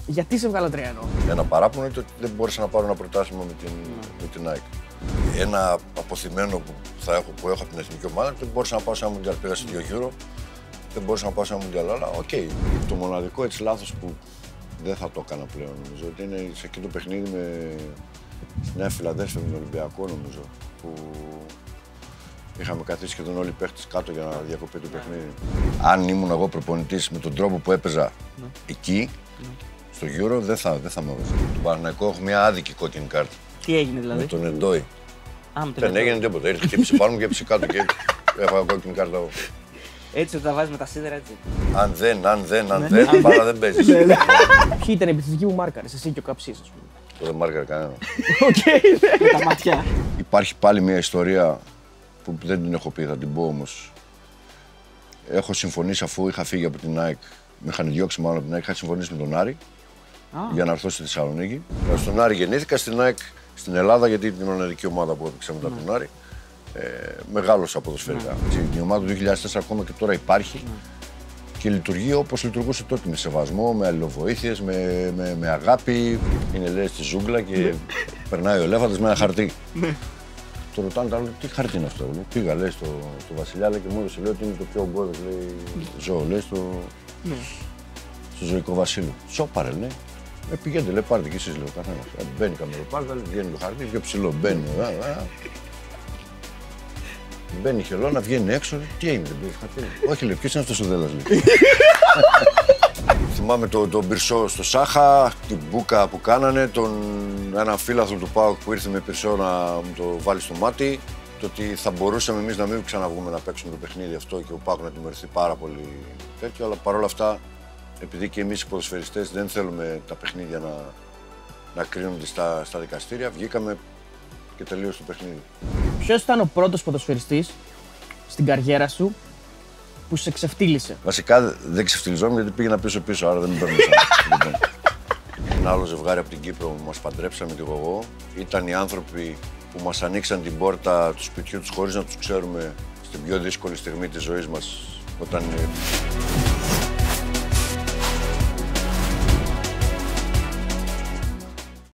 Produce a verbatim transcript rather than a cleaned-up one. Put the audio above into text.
Γιατί σε βγάλα Τριανό? Ένα παράπονο είναι ότι δεν μπόρεσα να πάρω ένα πρωτάθλημα με την, mm. με την ΑΕΚ. Ένα αποθυμένο που, θα έχω, που έχω από την εθνική ομάδα, δεν μπόρεσα να πάω σε ένα Μουντιάλ. Πήγα σε δύο Euro, δεν μπόρεσα να πάω σε ένα Μουντιάλ. Αλλά οκ. Okay. Το μοναδικό έτσι λάθος που δεν θα το έκανα πλέον νομίζω ότι είναι σε εκείνο το παιχνίδι με στη Νέα Φιλαδέλφια με τον Ολυμπιακό νομίζω. Που είχαμε καθίσει σχεδόν όλοι οι παίχτες κάτω για να διακοπεί το παιχνίδι. Αν ήμουν εγώ προπονητής με τον τρόπο που έπαιζα ναι. εκεί, ναι. στο Euro, δεν θα, δεν θα με έβαζα. Τον Παναθηναϊκό έχω μια άδικη κόκκινη κάρτα. Τι έγινε δηλαδή? Με τον Εντόι. Α, με τον δεν έγινε τίποτα. Ήρθε και πάνω μου και έπεσε κάτω και έφαγα κόκκινη κάρτα εγώ. Έτσι όταν τα βάζεις με τα σίδερα έτσι. Αν δεν, αν δεν, αν δεν, πάρα δεν παίζεις. Ποιοι ήταν οι επιθετικοί που μάρκαρες, εσύ και ο Καψής, ας πούμε? Το δεν μάρκαρε κανένα. Οκ, με τα ματιά. Υπάρχει πάλι μια ιστορία που δεν την έχω πει, θα την πω όμως. Έχω συμφωνήσει αφού είχα φύγει από την ΑΕΚ, με είχαν διώξει μάλλον από την ΑΕΚ, είχα συμφωνήσει με τον Άρη ah. για να έρθω στη Θεσσαλονίκη. Στον Άρη γεννήθηκα, στην ΑΕΚ στην Ελλάδα, γιατί την μοναδική ομάδα που έπαιξα μετά mm. τον Άρη. Ε, μεγάλωσα ποδοσφαιρικά. Mm. Η ομάδα του δύο χιλιάδες τέσσερα ακόμα και τώρα υπάρχει mm. και λειτουργεί όπως λειτουργούσε τότε, με σεβασμό, με αλληλοβοήθειες, με, με, με αγάπη. Είναι λέει στη ζούγκλα και περνάει ο ελέφαντας με ένα χαρτί. Το ρωτάνε τα τι χαρτί είναι αυτό. Λέει. Πήγα λέει, στο, στο Βασιλιά λέει, και μου έδωσε λέει, ότι είναι το πιο ογκώδες ζώο λέει, στο, ναι. στο ζωικό βασίλειο. Σόπαρε λέει. Ε, πηγαίνετε λέει, πάρτε κι εσείς λέει, ο καθένας. Μπαίνει η καμεροπάρτα, βγαίνει το χαρτί, πιο ψηλό μπαίνει. Α, α. Μπαίνει η χελώνα, βγαίνει έξω. Τι έγινε, δεν πήγε χαρτί. Όχι λέει, ποιος είναι αυτός ο δέλλας λέει. Θυμάμαι τον το Μπυρσό στο Σάχα, την μπούκα που κάνανε, τον έναν φίλαθλο του ΠΑΟΚ που ήρθε με Πυρσό να μου το βάλει στο μάτι. Το ότι θα μπορούσαμε εμείς να μην ξαναβγούμε να παίξουμε το παιχνίδι αυτό και ο ΠΑΟΚ να τιμωρηθεί πάρα πολύ τέτοιο. Αλλά παρόλα αυτά, επειδή και εμείς οι ποδοσφαιριστές δεν θέλουμε τα παιχνίδια να, να κρίνονται στα, στα δικαστήρια, βγήκαμε και τελείωσε το παιχνίδι. Ποιος ήταν ο πρώτος ποδοσφαιριστής στην καριέρα σου που σε ξεφτύλισε? Βασικά δεν ξεφτυλιζόμουν γιατί πήγαινα πίσω-πίσω, άρα δεν με περνούσαν. Ένα άλλο ζευγάρι από την Κύπρο που μας παντρέψαμε και εγώ ήταν οι άνθρωποι που μας ανοίξαν την πόρτα του σπιτιού τους χωρίς να τους ξέρουμε στην πιο δύσκολη στιγμή της ζωής μας, όταν